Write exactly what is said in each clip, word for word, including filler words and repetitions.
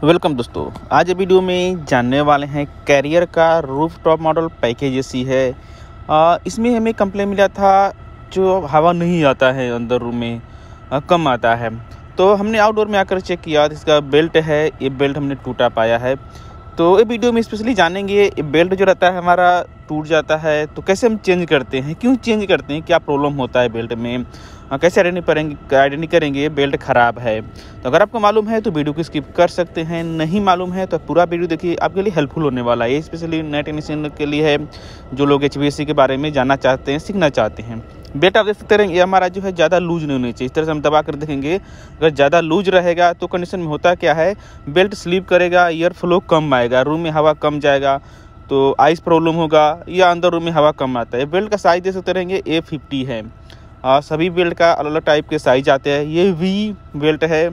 Welcome दोस्तों, आज video में जानने वाले हैं कैरियर का roof top model package AC है। आ, इसमें हमें कंप्लेन मिला था जो हवा नहीं आता है अंदर रूम में, आ, कम आता है। तो हमने आउटडोर में आकर चेक किया, इसका बेल्ट है, ये बेल्ट हमने टूटा पाया है। तो ये वीडियो में स्पेशली जानेंगे ये बेल्ट जो रहता है हमारा टूट जाता है तो कैसे हम चेंज करते हैं, क्यों चेंज करते हैं, क्या प्रॉब्लम होता है बेल्ट में, कैसे आइडेंटिफाई करेंगे आइडेंटिफाई करेंगे बेल्ट ख़राब है। तो अगर आपको मालूम है तो वीडियो को स्किप कर सकते हैं, नहीं मालूम है तो पूरा वीडियो देखिए, आपके लिए हेल्पफुल होने वाला है। ये स्पेशली नए टेक्नीशियन के लिए है जो लोग एच वी ए सी के बारे में जानना चाहते हैं, सीखना चाहते हैं। बेल्ट आप देख सकते रहेंगे, ये हमारा जो है ज़्यादा लूज नहीं होनी चाहिए। इस तरह से हम दबा कर देखेंगे, अगर ज़्यादा लूज रहेगा तो कंडीशन में होता क्या है, बेल्ट स्लिप करेगा, एयर फ्लो कम आएगा, रूम में हवा कम जाएगा, तो आइस प्रॉब्लम होगा या अंदर रूम में हवा कम आता है। बेल्ट का साइज़ देख सकते रहेंगे ए फिफ्टी है। आ, सभी बेल्ट का अलग अलग टाइप के साइज आते हैं। ये वी बेल्ट है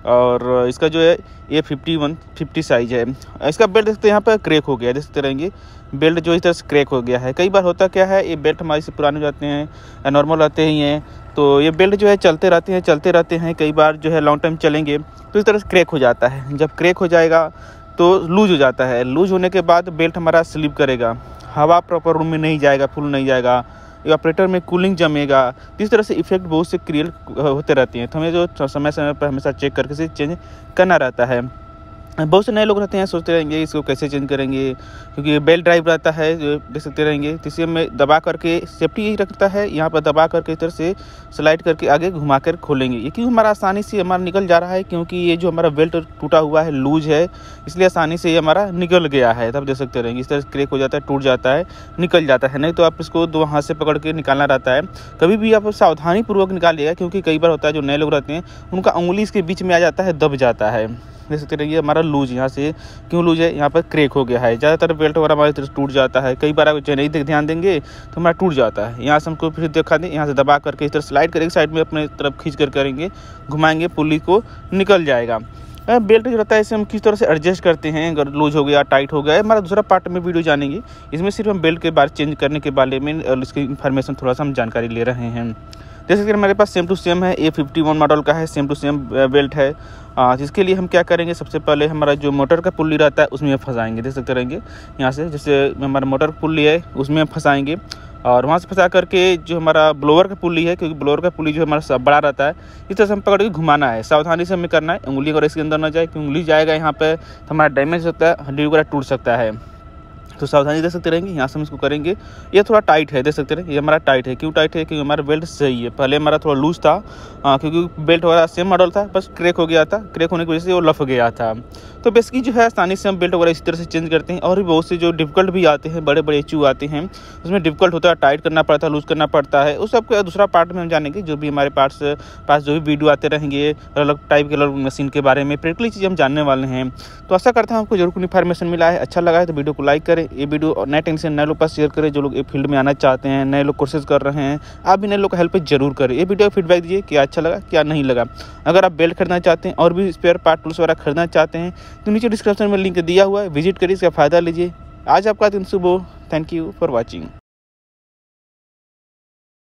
और इसका जो है ये फिफ्टी वन फिफ्टी साइज है। इसका बेल्ट देखते हैं यहाँ पर क्रैक हो गया, देख सकते रहेंगे बेल्ट जो इस तरह से क्रैक हो गया है। कई बार होता क्या है, ये बेल्ट हमारे से पुराने हो जाते हैं, नॉर्मल रहते ही हैं, तो ये बेल्ट जो है चलते रहते हैं चलते रहते हैं कई बार जो है लॉन्ग टाइम चलेंगे तो इस तरह से क्रैक हो जाता है। जब क्रैक हो जाएगा तो लूज हो जाता है, लूज होने के बाद बेल्ट हमारा स्लिप करेगा, हवा प्रॉपर रूम में नहीं जाएगा, फुल नहीं जाएगा, ऑपरेटर में कूलिंग जमेगा। इस तरह से इफेक्ट बहुत से क्रिएट होते रहते हैं। तो हमें जो समय समय पर हमेशा चेक करके से चेंज करना रहता है। बहुत से नए लोग रहते हैं, सोचते रहेंगे इसको कैसे चेंज करेंगे, क्योंकि बेल्ट ड्राइव रहता है, देख सकते रहेंगे। तो इसे में दबा करके सेफ्टी यही रखता है, यहाँ पर दबा करके इस तरह से स्लाइड करके आगे घुमा कर खोलेंगे। ये क्यों हमारा आसानी से हमारा निकल जा रहा है, क्योंकि ये जो हमारा बेल्ट टूटा हुआ है, लूज है, इसलिए आसानी से ये हमारा निकल गया है। तब देख सकते रहेंगे इस तरह से क्रैक हो जाता है, टूट जाता है, निकल जाता है। नहीं तो आप इसको दो हाथ से पकड़ के निकालना रहता है। कभी भी आप सावधानी पूर्वक निकालिएगा, क्योंकि कई बार होता है जो नए लोग रहते हैं उनका उंगली इसके बीच में आ जाता है, दब जाता है। देख सकते रहिए हमारा लूज यहाँ से क्यों लूज है, यहाँ पर क्रैक हो गया है। ज़्यादातर बेल्ट वगैरह हमारी तरफ टूट जाता है। कई बार आप नहीं ध्यान देंगे तो हमारा टूट जाता है। यहाँ से हमको फिर दिखा दें, यहाँ से दबा करके इस तरह स्लाइड करेंगे, साइड में अपने तरफ खींच कर करेंगे, घुमाएंगे, पुली को निकल जाएगा। बेल्ट जो रहता है इसे हम किस तरह से एडजस्ट करते हैं, अगर लूज हो गया, टाइट हो गया, हमारा दूसरा पार्ट में वीडियो जानेंगे। इसमें सिर्फ हम बेल्ट के बारे चेंज करने के बारे में और इसकी इन्फॉर्मेशन थोड़ा सा हम जानकारी ले रहे हैं। जैसे कि हमारे पास सेम टू सेम है, ए फिफ्टी वन मॉडल का है, सेम टू सेम बेल्ट है। जिसके लिए हम क्या करेंगे, सबसे पहले हमारा जो मोटर का पुल्ली रहता है उसमें फंसाएंगे। देख सकते रहेंगे यहाँ से, जैसे हमारा मोटर पुल्ली है उसमें फंसाएंगे और वहाँ से फंसा करके जो हमारा ब्लोअर का पुल्ली है, क्योंकि ब्लोअर का पुल्ली जो हमारा बड़ा रहता है, इस तरह से हम पकड़ के घुमाना है। सावधानी से हमें करना है, उंगली अगर इसके अंदर ना जाए, क्योंकि उंगली जाएगा यहाँ पे तो हमारा डैमेज होता है, हड्डी वगैरह टूट सकता है। तो सावधानी देख सकते रहेंगे, यहाँ से हम इसको करेंगे। ये थोड़ा टाइट है, देख सकते रहेंगे ये हमारा टाइट है। क्यों टाइट है, क्योंकि हमारा बेल्ट सही है। पहले हमारा थोड़ा लूज था, आ, क्योंकि बेल्ट वगैरह सेम मॉडल था, बस क्रैक हो गया था, क्रैक होने की वजह से वो लफ गया था। तो बेसिकली जो है आसानी से हम बेल्ट वगैरह इसी तरह से चेंज करते हैं। और भी बहुत से जो डिफिकल्ट भी आते हैं, बड़े बड़े इशू आते हैं, उसमें डिफिकल्ट होता है, टाइट करना पड़ता है, लूज करना पड़ता है। उस सब दूसरा पार्ट में हम जानेंगे। जो भी हमारे पास पास जो भी वीडियो आते रहेंगे अलग अलग टाइप के अलग मशीन के बारे में, प्रैक्टिकली चीज़ हम जानने वाले हैं। तो आशा करता हूँ आपको जरूर कुछ इन्फॉर्मेशन मिला है, अच्छा लगा है तो वीडियो को लाइक करें। ये वीडियो नए टेक्नीशियन नए लोग पास शेयर करें, जो लोग ये फील्ड में आना चाहते हैं, नए लोग कोर्सेज कर रहे हैं। आप भी नए लोग को हेल्प जरूर करें। ये वीडियो फीडबैक दीजिए, क्या अच्छा लगा क्या नहीं लगा। अगर आप बेल्ट खरीदना चाहते हैं और भी स्पेयर पार्ट टूल्स वगैरह खरीदना चाहते हैं तो नीचे डिस्क्रिप्शन में लिंक दिया हुआ है, विजिट करिए, इसका फ़ायदा लीजिए। आज आपका दिन शुभ हो। Thank you for watching.